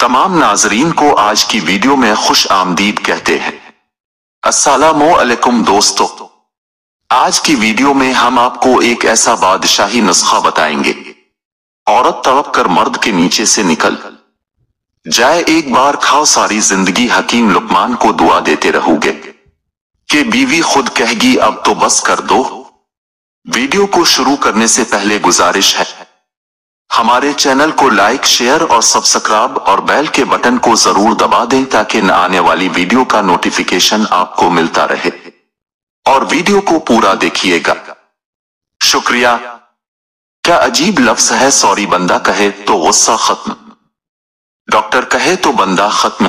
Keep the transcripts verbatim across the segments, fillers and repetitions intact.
तमाम नाजरीन को आज की वीडियो में खुश आमदीद कहते हैं। अस्सलामु अलैकुम दोस्तों, आज की वीडियो में हम आपको एक ऐसा बादशाही नुस्खा बताएंगे। औरत तड़प कर मर्द के नीचे से निकल जाए, एक बार खाओ सारी जिंदगी। हकीम लुकमान को दुआ देते रहोगे कि बीवी खुद कहेगी अब तो बस कर दो। वीडियो को शुरू करने से पहले गुजारिश है, हमारे चैनल को लाइक, शेयर और सब्सक्राइब और बेल के बटन को जरूर दबा दें ताकि न आने वाली वीडियो का नोटिफिकेशन आपको मिलता रहे। और वीडियो को पूरा देखिएगा, शुक्रिया। क्या अजीब लफ्ज है, सॉरी बंदा कहे तो गुस्सा खत्म, डॉक्टर कहे तो बंदा खत्म।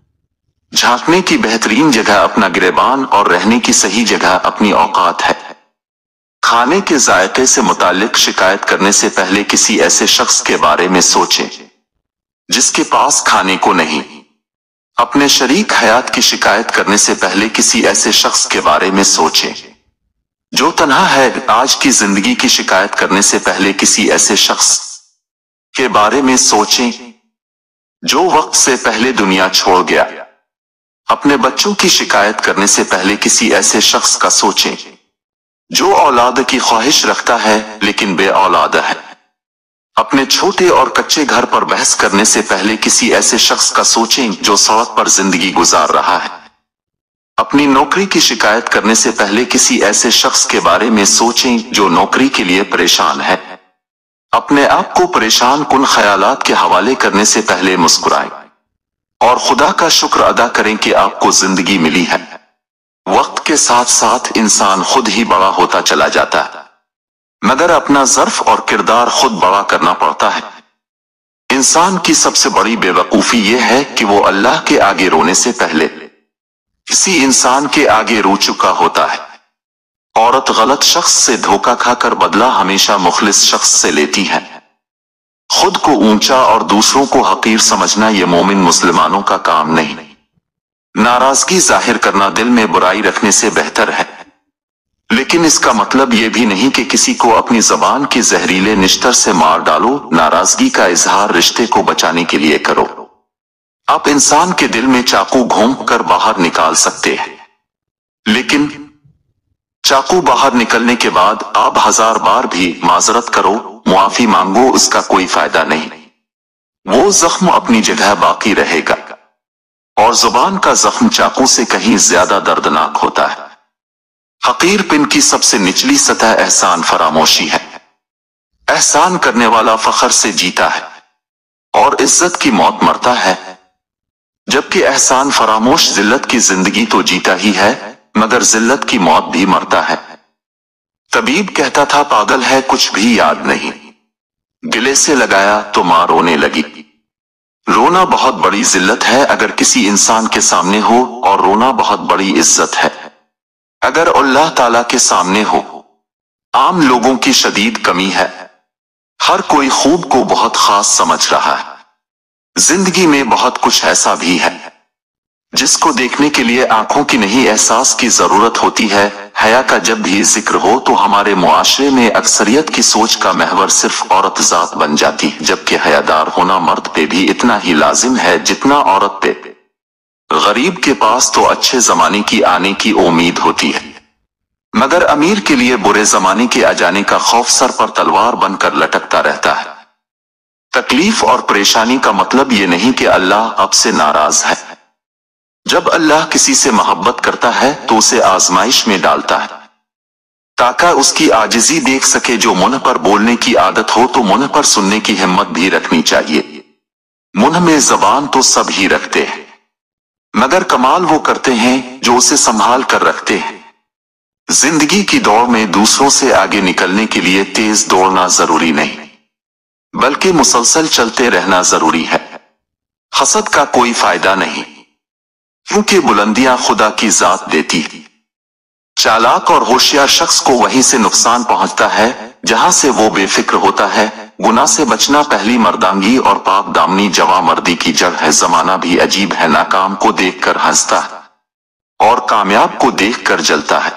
झांकने की बेहतरीन जगह अपना गिरेबान और रहने की सही जगह अपनी औकात है। खाने के जायके से मुताल्लिक शिकायत करने से पहले किसी ऐसे शख्स के बारे में सोचें जिसके पास खाने को नहीं। अपने शरीक हयात की शिकायत करने से पहले किसी ऐसे शख्स के बारे में सोचें जो तन्हा है। आज की जिंदगी की शिकायत करने से पहले किसी ऐसे शख्स के बारे में सोचें जो वक्त से पहले दुनिया छोड़ गया। अपने बच्चों की शिकायत करने से पहले किसी ऐसे शख्स का सोचें जो औलाद की ख्वाहिश रखता है लेकिन बे औलाद है। अपने छोटे और कच्चे घर पर बहस करने से पहले किसी ऐसे शख्स का सोचें जो सड़क पर जिंदगी गुजार रहा है। अपनी नौकरी की शिकायत करने से पहले किसी ऐसे शख्स के बारे में सोचें जो नौकरी के लिए परेशान है। अपने आप को परेशान कुन ख्यालात के हवाले करने से पहले मुस्कुराएं और खुदा का शुक्र अदा करें कि आपको जिंदगी मिली है। वक्त के साथ साथ इंसान खुद ही बड़ा होता चला जाता है, मगर अपना ज़र्फ और किरदार खुद बड़ा करना पड़ता है। इंसान की सबसे बड़ी बेवकूफी यह है कि वो अल्लाह के आगे रोने से पहले किसी इंसान के आगे रो चुका होता है। औरत गलत शख्स से धोखा खाकर बदला हमेशा मुखलिस शख्स से लेती है। खुद को ऊंचा और दूसरों को हकीर समझना ये मोमिन मुसलमानों का काम नहीं। नाराजगी जाहिर करना दिल में बुराई रखने से बेहतर है, लेकिन इसका मतलब यह भी नहीं कि किसी को अपनी जबान के जहरीले निश्तर से मार डालो। नाराजगी का इजहार रिश्ते को बचाने के लिए करो। आप इंसान के दिल में चाकू घोंप कर बाहर निकाल सकते हैं, लेकिन चाकू बाहर निकलने के बाद आप हजार बार भी माजरत करो, मुआफी मांगो, उसका कोई फायदा नहीं। वो जख्म अपनी जगह बाकी रहेगा और जुबान का जख्म चाकू से कहीं ज्यादा दर्दनाक होता है। हकीर पिन की सबसे निचली सतह एहसान फरामोशी है। एहसान करने वाला फखर से जीता है और इज्जत की मौत मरता है, जबकि एहसान फरामोश जिल्लत की जिंदगी तो जीता ही है मगर जिल्लत की मौत भी मरता है। तबीब कहता था पागल है कुछ भी याद नहीं, गिले से लगाया तो मां रोने लगी। रोना बहुत बड़ी जिल्लत है अगर किसी इंसान के सामने हो, और रोना बहुत बड़ी इज्जत है अगर अल्लाह ताला के सामने हो। आम लोगों की शदीद कमी है, हर कोई खूब को बहुत खास समझ रहा है। जिंदगी में बहुत कुछ ऐसा भी है जिसको देखने के लिए आंखों की नहीं एहसास की जरूरत होती है। हया का जब भी जिक्र हो तो हमारे मुआशरे में अक्सरियत की सोच का महवर सिर्फ औरत जात बन जाती है, जबकि हयादार होना मर्द पे भी इतना ही लाजिम है जितना औरत पे। गरीब के पास तो अच्छे जमाने की आने की उम्मीद होती है, मगर अमीर के लिए बुरे जमाने के आ जाने का खौफ सर पर तलवार बनकर लटकता रहता है। तकलीफ और परेशानी का मतलब ये नहीं कि अल्लाह अब से नाराज है। जब अल्लाह किसी से मोहब्बत करता है तो उसे आजमाइश में डालता है ताकि उसकी आजिजी देख सके। जो मुंह पर बोलने की आदत हो तो मुंह पर सुनने की हिम्मत भी रखनी चाहिए। मुंह में जबान तो सब ही रखते हैं, मगर कमाल वो करते हैं जो उसे संभाल कर रखते हैं। जिंदगी की दौड़ में दूसरों से आगे निकलने के लिए तेज दौड़ना जरूरी नहीं, बल्कि मुसलसल चलते रहना जरूरी है। हसद का कोई फायदा नहीं, क्योंकि बुलंदियां खुदा की जात देती है। चालाक और होशियार शख्स को वहीं से नुकसान पहुंचता है जहां से वो बेफिक्र होता है। गुनाह से बचना पहली मर्दांगी और पाक दामनी जवां मर्दी की जड़ है। जमाना भी अजीब है, नाकाम को देखकर हंसता है और कामयाब को देखकर जलता है।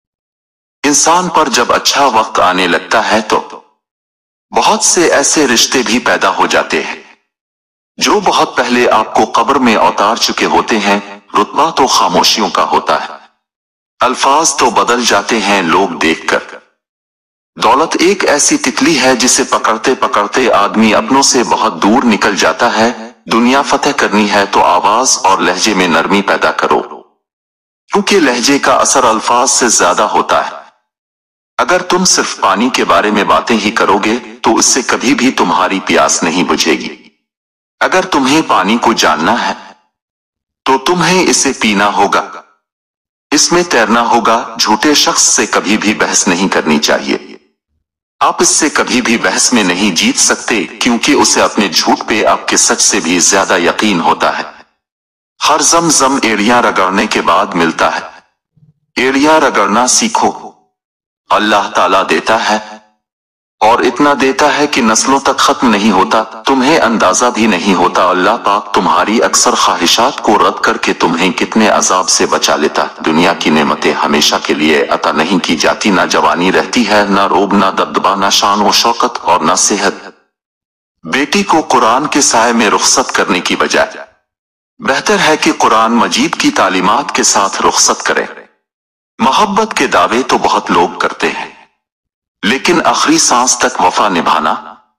इंसान पर जब अच्छा वक्त आने लगता है तो बहुत से ऐसे रिश्ते भी पैदा हो जाते हैं जो बहुत पहले आपको कब्र में उतार चुके होते हैं, रुतबा तो खामोशियों का होता है, अल्फाज तो बदल जाते हैं लोग देखकर। दौलत एक ऐसी तितली है जिसे पकड़ते पकड़ते आदमी अपनों से बहुत दूर निकल जाता है। दुनिया फतेह करनी है तो आवाज और लहजे में नरमी पैदा करो, क्योंकि लहजे का असर अल्फाज से ज्यादा होता है। अगर तुम सिर्फ पानी के बारे में बातें ही करोगे तो इससे कभी भी तुम्हारी प्यास नहीं बुझेगी। अगर तुम्हें पानी को जानना है तो तुम्हें इसे पीना होगा, इसमें तैरना होगा। झूठे शख्स से कभी भी बहस नहीं करनी चाहिए। आप इससे कभी भी बहस में नहीं जीत सकते, क्योंकि उसे अपने झूठ पे आपके सच से भी ज्यादा यकीन होता है। हर जम-जम एड़ियां रगड़ने के बाद मिलता है। एड़ियां रगड़ना सीखो। अल्लाह ताला देता है और इतना देता है कि नस्लों तक खत्म नहीं होता। तुम्हें अंदाजा भी नहीं होता अल्लाह पाक तुम्हारी अक्सर ख्वाहिशात को रद्द करके तुम्हें कितने अजाब से बचा लेता। दुनिया की नेमतें हमेशा के लिए अता नहीं की जाती। ना जवानी रहती है, ना रोब, ना दबदबा, ना शान व शौकत और ना सेहत। बेटी को कुरान के साए में रुखसत करने की बजाय बेहतर है कि कुरान मजीद की तालीमात के साथ रुखसत करें। मोहब्बत के दावे तो बहुत लोग करते हैं, लेकिन आखिरी सांस तक वफा निभाना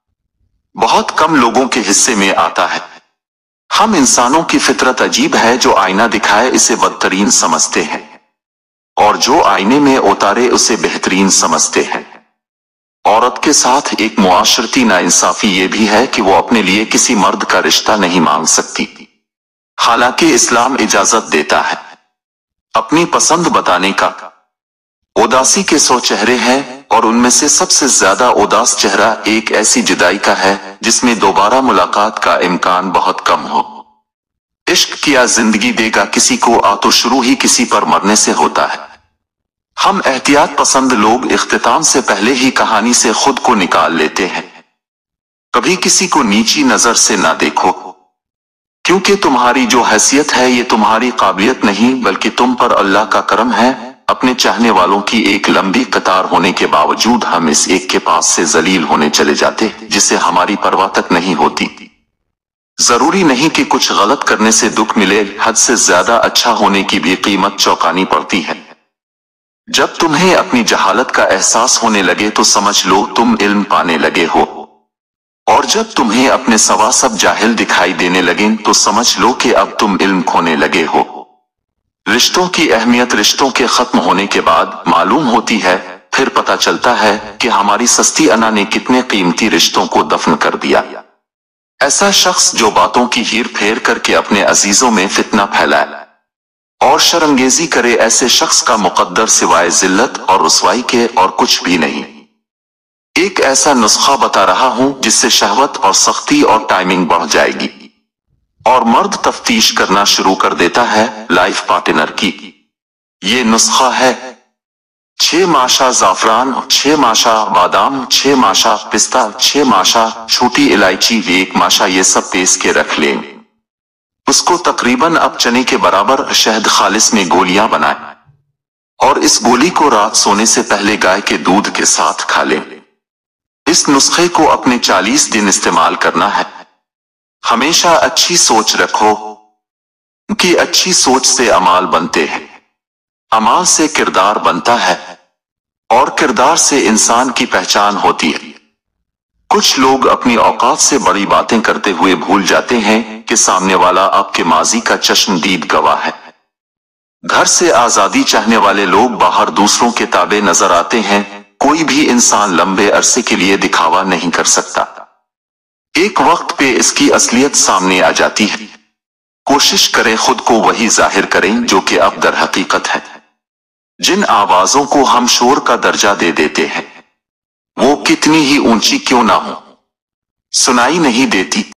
बहुत कम लोगों के हिस्से में आता है। हम इंसानों की फितरत अजीब है, जो आईना दिखाए इसे बदतरीन समझते हैं और जो आईने में उतारे उसे बेहतरीन समझते हैं। औरत के साथ एक मुआशरती नाइंसाफी ये भी है कि वो अपने लिए किसी मर्द का रिश्ता नहीं मांग सकती, हालांकि इस्लाम इजाजत देता है अपनी पसंद बताने का। उदासी के सौ चेहरे हैं और उनमें से सबसे ज्यादा उदास चेहरा एक ऐसी जुदाई का है जिसमें दोबारा मुलाकात का इम्कान बहुत कम हो। इश्क किया जिंदगी देगा किसी को, आ तो शुरू ही किसी पर मरने से होता है। हम एहतियात पसंद लोग इख्तिताम से पहले ही कहानी से खुद को निकाल लेते हैं। कभी किसी को नीची नजर से ना देखो, क्योंकि तुम्हारी जो हैसियत है ये तुम्हारी काबिलियत नहीं, बल्कि तुम पर अल्लाह का करम है। अपने चाहने वालों की एक लंबी कतार होने के बावजूद हम इस एक के पास से जलील होने चले जाते जिसे हमारी परवाह तक नहीं होती। जरूरी नहीं कि कुछ गलत करने से दुख मिले, हद से ज्यादा अच्छा होने की भी कीमत चौकानी पड़ती है। जब तुम्हें अपनी जहालत का एहसास होने लगे तो समझ लो तुम इल्म पाने लगे हो, और जब तुम्हें अपने सवा सब जाहिल दिखाई देने लगे तो समझ लो कि अब तुम इल्म खोने लगे हो। रिश्तों की अहमियत रिश्तों के खत्म होने के बाद मालूम होती है, फिर पता चलता है कि हमारी सस्ती अना ने कितने कीमती रिश्तों को दफन कर दिया। ऐसा शख्स जो बातों की हीर फेर करके अपने अजीजों में फितना फैलाए और शर्मंगेजी करे, ऐसे शख्स का मुकद्दर सिवाय जिल्लत और रुसवाई के और कुछ भी नहीं। एक ऐसा नुस्खा बता रहा हूं जिससे शहवत और सख्ती और टाइमिंग बढ़ जाएगी और मर्द तफ्तीश करना शुरू कर देता है लाइफ पार्टनर की। ये नुस्खा है छह माशा जाफरान, छह माशा बादाम, छह माशा पिस्ता, छह माशा छोटी इलायची, एक माशा, ये सब पीस के रख लें। उसको तकरीबन अब चने के बराबर शहद खालिस में गोलियां बनाएं और इस गोली को रात सोने से पहले गाय के दूध के साथ खा लें। इस नुस्खे को अपने चालीस दिन इस्तेमाल करना है। हमेशा अच्छी सोच रखो कि अच्छी सोच से अमाल बनते हैं, अमाल से किरदार बनता है और किरदार से इंसान की पहचान होती है। कुछ लोग अपनी औकात से बड़ी बातें करते हुए भूल जाते हैं कि सामने वाला आपके माजी का चश्मदीद गवाह है। घर से आजादी चाहने वाले लोग बाहर दूसरों के ताबे नजर आते हैं। कोई भी इंसान लंबे अरसे के लिए दिखावा नहीं कर सकता, एक वक्त पे इसकी असलियत सामने आ जाती है। कोशिश करें खुद को वही जाहिर करें जो कि अब दर हकीकत है। जिन आवाजों को हम शोर का दर्जा दे देते हैं वो कितनी ही ऊंची क्यों ना हो, सुनाई नहीं देती।